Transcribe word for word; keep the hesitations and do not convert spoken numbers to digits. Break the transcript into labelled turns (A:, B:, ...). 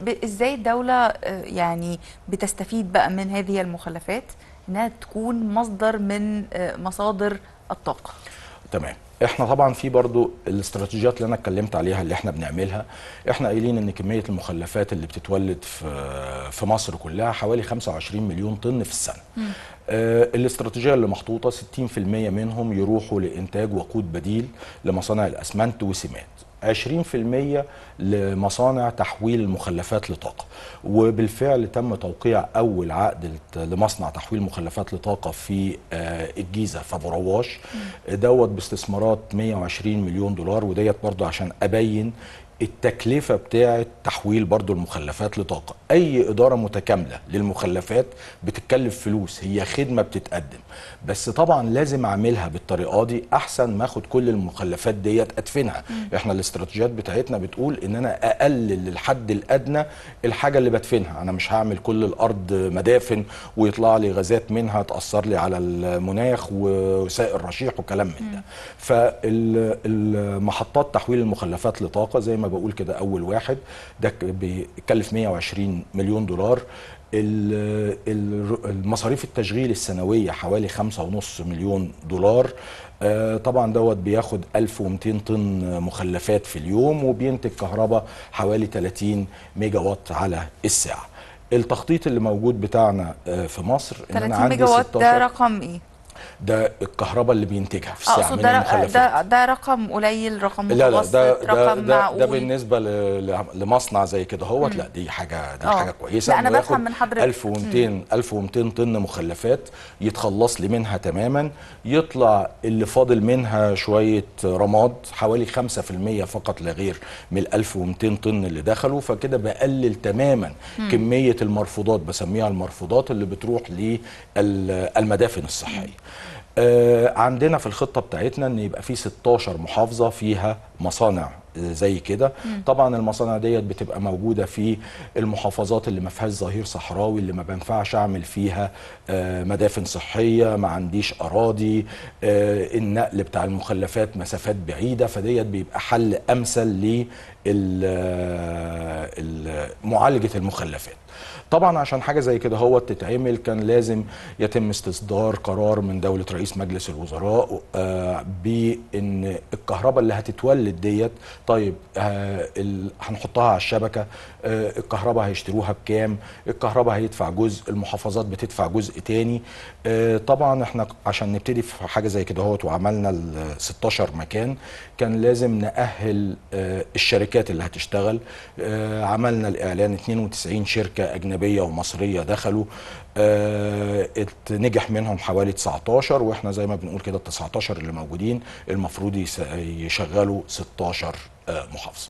A: ازاي الدولة يعني بتستفيد بقى من هذه المخلفات انها تكون مصدر من مصادر الطاقة؟
B: تمام. احنا طبعا في برضو الاستراتيجيات اللي انا اتكلمت عليها اللي احنا بنعملها. احنا قايلين ان كميه المخلفات اللي بتتولد في في مصر كلها حوالي خمسة وعشرين مليون طن في السنه. آه الاستراتيجيه اللي محطوطه ستين في المية منهم يروحوا لانتاج وقود بديل لمصانع الاسمنت وسمات، عشرين في المية لمصانع تحويل المخلفات لطاقة. وبالفعل تم توقيع أول عقد لمصنع تحويل مخلفات لطاقة في الجيزة في أبو رواش دوت باستثمارات مية وعشرين مليون دولار. وديت برضو عشان أبين التكلفة بتاعة تحويل برضو المخلفات لطاقة. أي إدارة متكاملة للمخلفات بتتكلف فلوس، هي خدمة بتتقدم، بس طبعا لازم أعملها بالطريقة دي أحسن ما أخد كل المخلفات ديت أدفنها. م. إحنا الاستراتيجيات بتاعتنا بتقول إن أنا أقلل للحد الأدنى الحاجة اللي بدفنها. أنا مش هعمل كل الأرض مدافن ويطلع لي غازات منها تأثر لي على المناخ وسائل رشيح وكلام من ده. فالمحطات تحويل المخلفات لطاقة زي ما بقول كده أول واحد ده بيكلف مية وعشرين مليون دولار. المصاريف التشغيل السنوية حوالي خمسة ونص مليون دولار. طبعا دوت بياخد ألف ومئتين طن مخلفات في اليوم وبينتج كهرباء حوالي ثلاثين ميجا وات على الساعة. التخطيط اللي موجود بتاعنا في مصر ان انا عندي
A: ميجا وات
B: ستاشر.
A: ده رقم ايه؟
B: ده الكهرباء اللي بينتجها في الساعه من
A: ده
B: المخلفات.
A: ده ده رقم قليل، رقم متوسط،
B: لا لا ده ده
A: رقم
B: ده,
A: معقول؟
B: ده بالنسبه لمصنع زي كده هوت لا دي حاجه دي
A: أوه.
B: حاجه كويسه.
A: لا انا
B: انه
A: بفهم
B: ياخد
A: من حضرتك
B: ألف ومئتين ألف ومئتين طن مخلفات يتخلص لي منها تماما، يطلع اللي فاضل منها شويه رماد حوالي خمسة في المية فقط لا غير من ال ألف ومئتين طن اللي دخلوا. فكده بقلل تماما مم. كميه المرفوضات، بسميها المرفوضات اللي بتروح للمدافن الصحيه. مم. آه عندنا في الخطة بتاعتنا ان يبقى في ستاشر محافظة فيها مصانع زي كده. طبعا المصانع ديت بتبقى موجودة في المحافظات اللي ما فيهاش ظهير صحراوي، اللي ما بينفعش اعمل فيها آه مدافن صحية، ما عنديش اراضي، آه النقل بتاع المخلفات مسافات بعيدة، فديت بيبقى حل امثل لمعالجة المخلفات. طبعا عشان حاجه زي كده هو تتعمل كان لازم يتم استصدار قرار من دوله رئيس مجلس الوزراء آه بان الكهرباء اللي هتتولد ديت طيب آه هنحطها على الشبكه، آه الكهرباء هيشتروها بكام، الكهرباء هيدفع جزء، المحافظات بتدفع جزء تاني. آه طبعا احنا عشان نبتدي في حاجه زي كده هو وعملنا ال ستاشر مكان كان لازم نأهل آه الشركات اللي هتشتغل. آه عملنا الاعلان اتنين وتسعين شركه اجنبيه ومصريه دخلوا، آه نجح منهم حوالي تسعتاشر، واحنا زي ما بنقول كده ال تسعتاشر اللي موجودين المفروض يشغلوا ستاشر آه محافظه.